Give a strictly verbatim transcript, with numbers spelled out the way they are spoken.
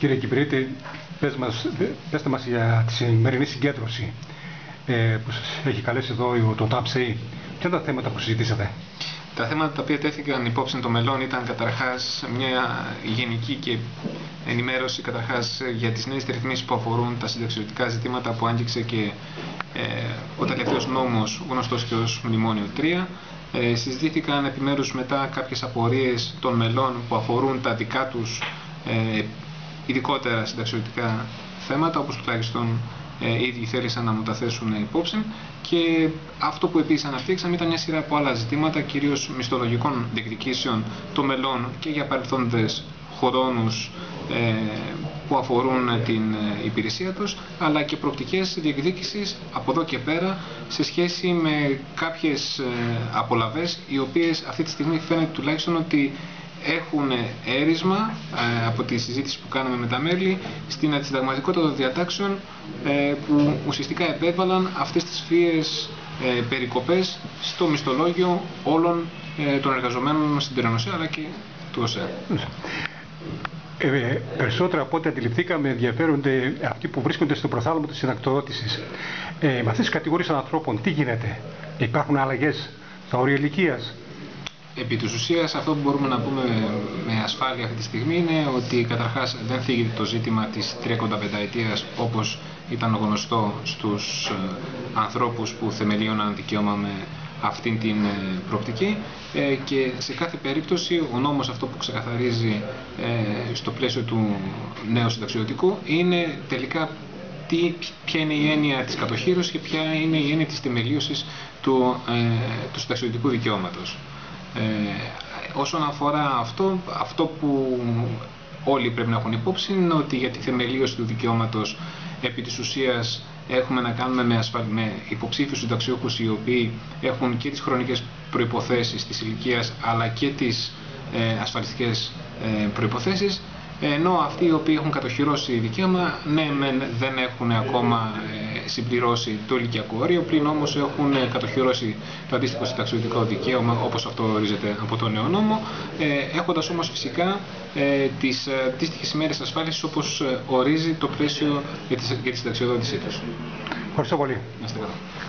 Κύριε Κυπρίτη, πες μας, πέστε μας για τη σημερινή συγκέντρωση ε, που σας έχει καλέσει εδώ το ΤΑΠΣΕΙ. Ποια είναι τα θέματα που συζητήσατε? Τα θέματα τα οποία τέθηκαν υπόψη των μελών ήταν καταρχάς μια γενική και ενημέρωση καταρχάς για τις νέες ρυθμίσεις που αφορούν τα συνταξιωτικά ζητήματα που άγγιξε και ε, ο τελευταίος νόμος γνωστός και ως Μνημόνιο τρία. Ε, συζητήθηκαν επιμέρους μετά κάποιες απορίες των μελών που αφορούν τα δικά τους ε, ειδικότερα συνταξιωτικά θέματα, όπως τουλάχιστον ε, ήδη θέλησαν να μου τα θέσουν υπόψη, και αυτό που επίσης αναπτύξαμε ήταν μια σειρά από άλλα ζητήματα, κυρίως μισθολογικών διεκδικήσεων των μελών και για παρελθόντες χρόνους ε, που αφορούν την ε, υπηρεσία τους, αλλά και προοπτικές διεκδίκησης από εδώ και πέρα σε σχέση με κάποιες ε, απολαβές, οι οποίες αυτή τη στιγμή φαίνεται τουλάχιστον ότι έχουν έρισμα ε, από τη συζήτηση που κάναμε με τα μέλη στην αντισυνταγματικότητα των διατάξεων ε, που ουσιαστικά επέβαλαν αυτές τις φύες ε, περικοπές στο μισθολόγιο όλων ε, των εργαζομένων στην Τυραννοσία αλλά και του ΟΣΕ. Ε, περισσότερα από ό,τι αντιληφθήκαμε ενδιαφέρονται αυτοί που βρίσκονται στο προθάλαμο της συνταξιοδότησης. Ε, με αυτές τις κατηγορίες ανθρώπων τι γίνεται? Υπάρχουν αλλαγές στα όρια ηλικίας? Επί της ουσίας, αυτό που μπορούμε να πούμε με ασφάλεια αυτή τη στιγμή είναι ότι καταρχάς δεν θίγεται το ζήτημα της τριακονταπενταετίας όπως ήταν γνωστό στους ε, ανθρώπους που θεμελίωναν δικαίωμα με αυτήν την ε, προοπτική ε, και σε κάθε περίπτωση ο νόμος αυτό που ξεκαθαρίζει ε, στο πλαίσιο του νέου συνταξιωτικού είναι τελικά τι, ποια είναι η έννοια της κατοχύρωσης και ποια είναι η έννοια της θεμελίωσης του, ε, του συνταξιωτικού δικαιώματος. Ε, όσον αφορά αυτό, αυτό που όλοι πρέπει να έχουν υπόψη είναι ότι για τη θεμελίωση του δικαιώματος επί της ουσίας έχουμε να κάνουμε με, ασφαλ... με υποψήφιους συνταξιούχους οι οποίοι έχουν και τις χρονικές προϋποθέσεις της ηλικίας αλλά και τις ε, ασφαλιστικές ε, προϋποθέσεις, ενώ αυτοί οι οποίοι έχουν κατοχυρώσει δικαίωμα ναι, δεν έχουν ακόμα ε, συμπληρώσει το ηλικιακό όριο, πλην όμως έχουν ε, κατοχυρώσει το αντίστοιχο συνταξιωτικό δικαίωμα όπως αυτό ορίζεται από το νέο νόμο, ε, έχοντας όμως φυσικά ε, τις αντίστοιχες ημέρες ασφάλισης όπως ε, ορίζει το πλαίσιο για τη, για τη συνταξιοδότησή τους. Ευχαριστώ πολύ. Να είστε καλά.